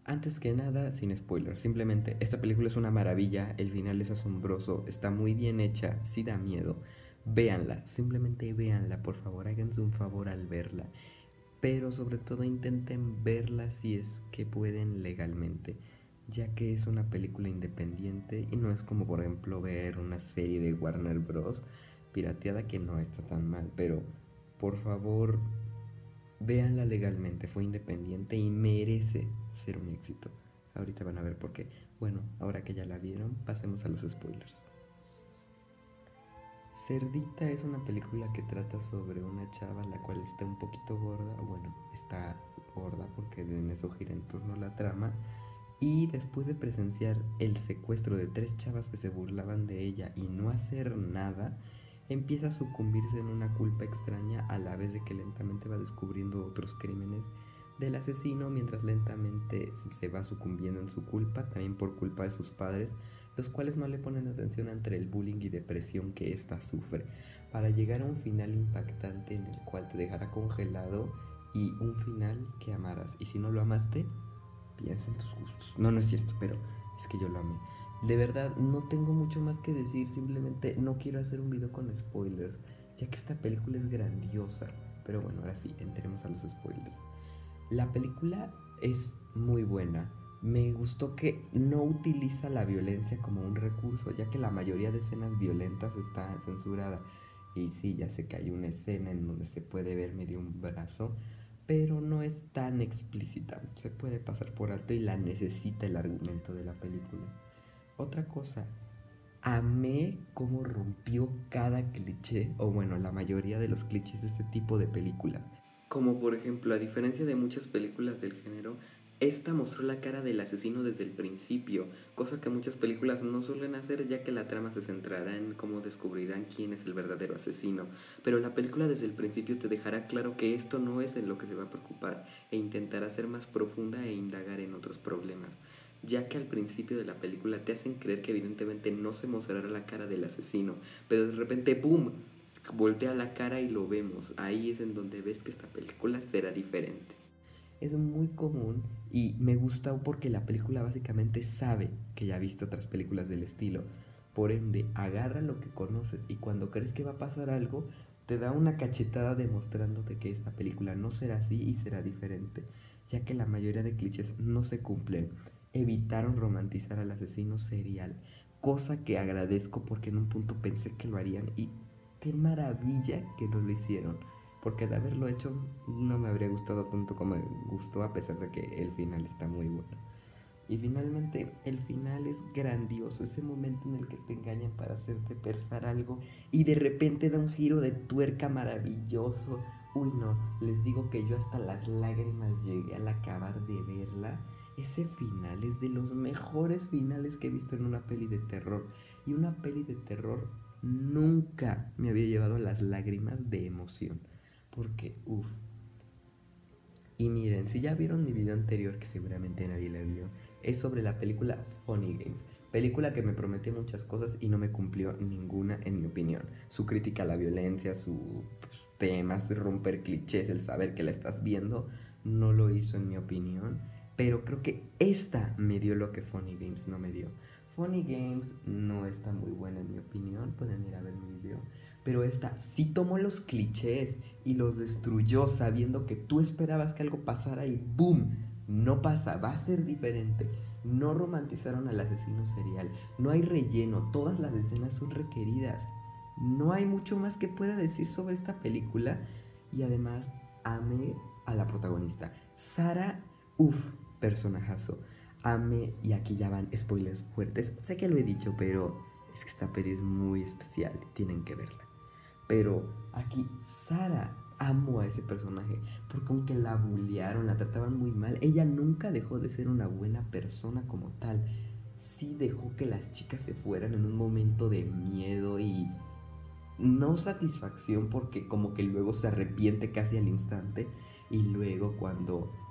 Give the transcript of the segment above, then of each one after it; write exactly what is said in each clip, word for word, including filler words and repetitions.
Antes que nada, sin spoilers, simplemente esta película es una maravilla, el final es asombroso, está muy bien hecha, sí da miedo. Véanla, simplemente véanla, por favor, háganse un favor al verla. Pero sobre todo intenten verla si es que pueden legalmente, ya que es una película independiente y no es como por ejemplo ver una serie de Warner Bros. Pirateada que no está tan mal, pero por favor véanla legalmente, fue independiente y merece ser un éxito. Ahorita van a ver por qué. Bueno, ahora que ya la vieron, pasemos a los spoilers. Cerdita es una película que trata sobre una chava la cual está un poquito gorda, bueno, está gorda porque en eso gira en torno a la trama, y después de presenciar el secuestro de tres chavas que se burlaban de ella y no hacer nada, empieza a sucumbirse en una culpa extraña a la vez de que lentamente va descubriendo otros crímenes del asesino mientras lentamente se va sucumbiendo en su culpa, también por culpa de sus padres, los cuales no le ponen atención ante el bullying y depresión que ésta sufre, para llegar a un final impactante en el cual te dejará congelado y un final que amarás. Y si no lo amaste, piensa en tus gustos. No, no es cierto, pero es que yo lo amé. De verdad, no tengo mucho más que decir, simplemente no quiero hacer un video con spoilers, ya que esta película es grandiosa. Pero bueno, ahora sí, entremos a los spoilers. La película es muy buena. Me gustó que no utiliza la violencia como un recurso, ya que la mayoría de escenas violentas está censurada. Y sí, ya sé que hay una escena en donde se puede ver medio un brazo, pero no es tan explícita. Se puede pasar por alto y la necesita el argumento de la película. Otra cosa, amé cómo rompió cada cliché, o bueno, la mayoría de los clichés de este tipo de películas. Como por ejemplo, a diferencia de muchas películas del género, esta mostró la cara del asesino desde el principio, cosa que muchas películas no suelen hacer, ya que la trama se centrará en cómo descubrirán quién es el verdadero asesino. Pero la película desde el principio te dejará claro que esto no es en lo que se va a preocupar e intentará ser más profunda e indagar en otros problemas, ya que al principio de la película te hacen creer que evidentemente no se mostrará la cara del asesino, pero de repente ¡boom!, voltea la cara y lo vemos. Ahí es en donde ves que esta película será diferente. Es muy común y me gusta porque la película básicamente sabe que ya ha visto otras películas del estilo. Por ende, agarra lo que conoces y cuando crees que va a pasar algo, te da una cachetada demostrándote que esta película no será así y será diferente, ya que la mayoría de clichés no se cumplen. Evitaron romantizar al asesino serial, cosa que agradezco porque en un punto pensé que lo harían y qué maravilla que no lo hicieron, porque de haberlo hecho no me habría gustado tanto como me gustó, a pesar de que el final está muy bueno. Y finalmente el final es grandioso, ese momento en el que te engañan para hacerte pensar algo y de repente da un giro de tuerca maravilloso. Uy no, les digo que yo hasta las lágrimas llegué al acabar de verla. Ese final es de los mejores finales que he visto en una peli de terror. Y una peli de terror nunca me había llevado las lágrimas de emoción. Porque, uff. Y miren, si ya vieron mi video anterior, que seguramente nadie la vio, es sobre la película Funny Games. Película que me prometió muchas cosas y no me cumplió ninguna, en mi opinión. Su crítica a la violencia, sus pues, temas, romper clichés, el saber que la estás viendo, no lo hizo en mi opinión. Pero creo que esta me dio lo que Funny Games no me dio. Funny Games no está muy buena en mi opinión, pueden ir a ver mi video. Pero esta sí tomó los clichés y los destruyó sabiendo que tú esperabas que algo pasara y ¡boom! No pasa, va a ser diferente. No romantizaron al asesino serial, no hay relleno, todas las escenas son requeridas. No hay mucho más que pueda decir sobre esta película y además amé a la protagonista. Sara, uff, personajazo. Amé, y aquí ya van spoilers fuertes. Sé que lo he dicho, pero es que esta peli es muy especial, tienen que verla. Pero aquí Sara amo a ese personaje porque aunque la bullearon, la trataban muy mal, ella nunca dejó de ser una buena persona como tal. Sí dejó que las chicas se fueran en un momento de miedo y no satisfacción porque como que luego se arrepiente casi al instante y luego cuando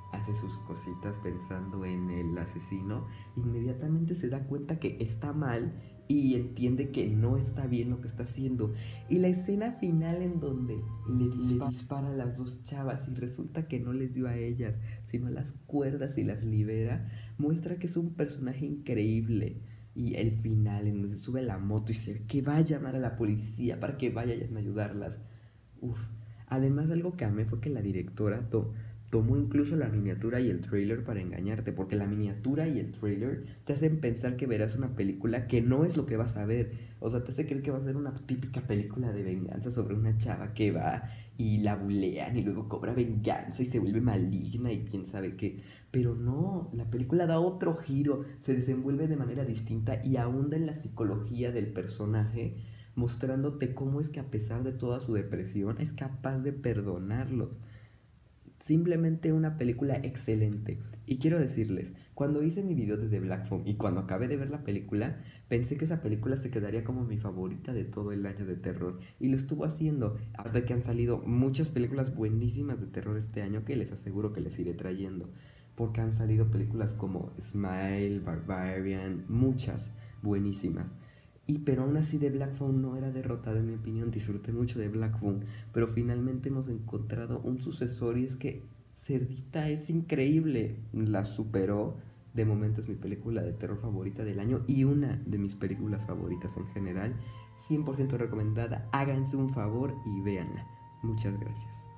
hace sus cositas pensando en el asesino, inmediatamente se da cuenta que está mal y entiende que no está bien lo que está haciendo. Y la escena final en donde le, le dispara a las dos chavas y resulta que no les dio a ellas, sino a las cuerdas y las libera, muestra que es un personaje increíble. Y el final en donde se sube a la moto y dice que va a llamar a la policía para que vayan a ayudarlas. Uf. Además, algo que amé fue que la directora to tomó incluso la miniatura y el trailer para engañarte, porque la miniatura y el trailer te hacen pensar que verás una película que no es lo que vas a ver. O sea, te hace creer que va a ser una típica película de venganza sobre una chava que va y la bulean y luego cobra venganza y se vuelve maligna y quién sabe qué. Pero no, la película da otro giro, se desenvuelve de manera distinta y ahonda en la psicología del personaje, mostrándote cómo es que a pesar de toda su depresión es capaz de perdonarlos. Simplemente una película excelente. Y quiero decirles, cuando hice mi video de The Black Phone y cuando acabé de ver la película, pensé que esa película se quedaría como mi favorita de todo el año de terror. Y lo estuvo haciendo, hasta que han salido muchas películas buenísimas de terror este año que les aseguro que les iré trayendo. Porque han salido películas como Smile, Barbarian, muchas buenísimas. Y pero aún así The Black Phone no era derrotada en mi opinión, disfruté mucho de Black Phone, pero finalmente hemos encontrado un sucesor y es que Cerdita es increíble, la superó, de momento es mi película de terror favorita del año y una de mis películas favoritas en general, cien por ciento recomendada, háganse un favor y véanla. Muchas gracias.